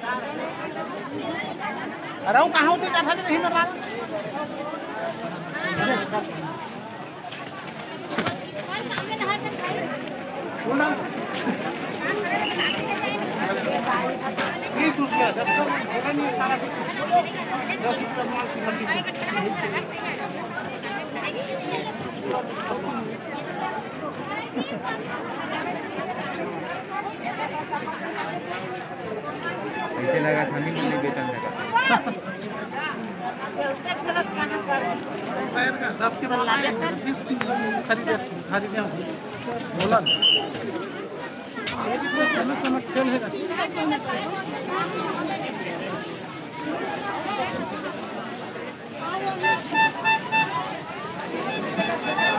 अरे वो कहाँ होती कथा नहीं मर रहा ऐसे लगा था नहीं बेचन लगा 10 के बाद 25 खरीदे बोला समय खेल है